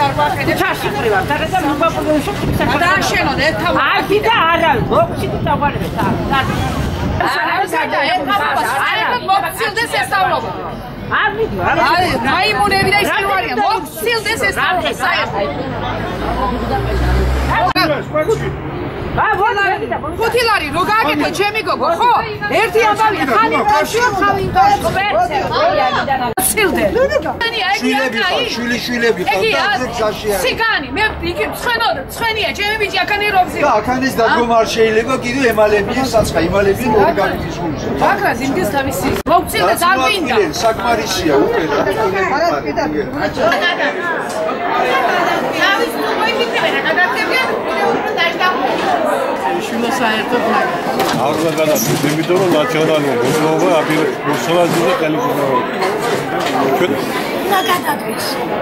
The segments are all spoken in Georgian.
არ ვახედებ. ჩაში ყრივარ, და მოგაპოვე შოქი. დააშენოთ ერთხელ. არ კიდე არა, მოხსით დავარებთ. მოგცილდეს ესწავლობა. არ მიდიო. მაიმუნები და ისინი ვარიან. მოგცილდეს ესწავლობა საერთოდ. ხუთი ლარი რო გააკეთე ჩემი გოგო, ხო? ერთი ამბავია, ხალი კავშირი, ხალი კავშირი. მოგცილდე. შვილები ხალხს სიგანი, მე იქ ცხენია, ჩემი ბიჭი აქანი რობზი. და აქანის დადგომა არ შეიძლება, კიდევ ემალებიან საცხა, იმალებიან ორგანიზმის გულში. აკრას იმდის თავისი. მოგცილდე დაგმინდა. საკმარისია უყურე. თავის მოიფიქრე რა გადაგდებიან შვილო საერთოდ არ გადაგდებს იმიტომ რომ ნაციონალური მოსლობა მოსლაძე და კალიფორნია რა გადაგდებს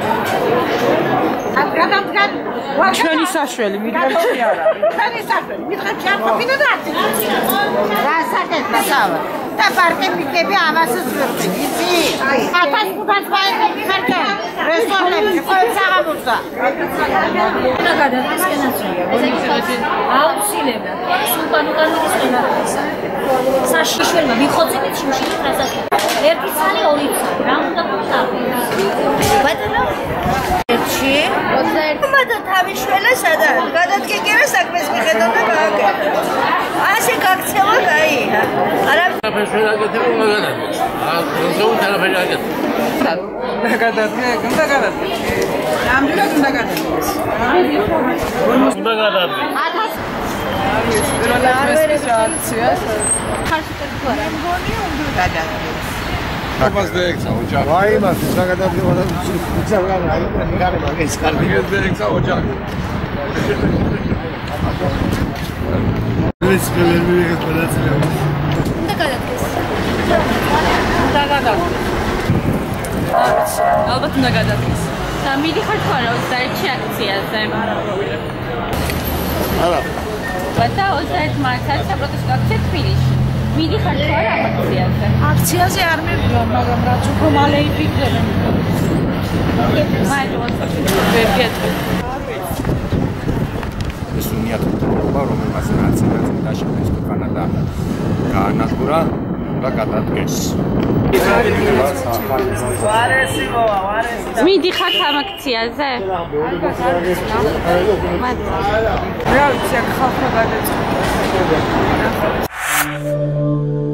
აქ გადაგდგან ჩვენი საშველი მიდღებში არა ჩვენი საშველი მიდღებში არ ყოფილა და რა საკეთდა სავა და პარტი მიგები ამასს ვერდი იცი ათას ხუთას ბაიები ხარჯა რესტორნებში ყოველ საღამოზე რა გადაგდებს კენაცია აუცილებლად სულტან უკანურის ყენაისა საშიშველმა მიხოცებით შიმშილი ფრაზაში ერთი ცალი ორი ცალი რა უნდა გულწავდეს ბატონო ერთი 21 მადა თავის შველა სადაა გადადგეგერა საქმეს მიხედავ და გააკეთე ასე გაქცევა გაია არა ფერფერა გეთება უნდა გადაგდეს ზოგ თერაპია გეთება და გადადგე უნდა გადადგე ნამდვილად უნდა გადადგეს უნდა გადაგდეს როლატრესის რეაქცია ხარშიტები თუ არა მგონი უნდა გადადგეს აბას დაეცა ოჯახი აი მას რა გადაგდება და იცი რა გარება ეს კარგი დაეცა ოჯახი ეს მელები ეგ ყველაცია უნდა გადადგეს უნდა გადადგეს ალბათ უნდა გადადგეს და მიდიხარ თუ არა 21-ში აქციაზე არა და 21 მარტს არის საპროტესტო აქცია თბილისში მიდიხარ თუ არა აქციაზე აქციაზე არ მივდივარ მაგრამ რაც უფრო მალე იფიქრებენ ვერ გეტყვი ეს უნიათობა რომელმაც ნაციონალიზმი დაშავეს ქვეყანა და გაანადგურა და გადადგეს მიდიხარ ამ აქციაზე რა ვიცი აქ ხალხმა გადაწყდა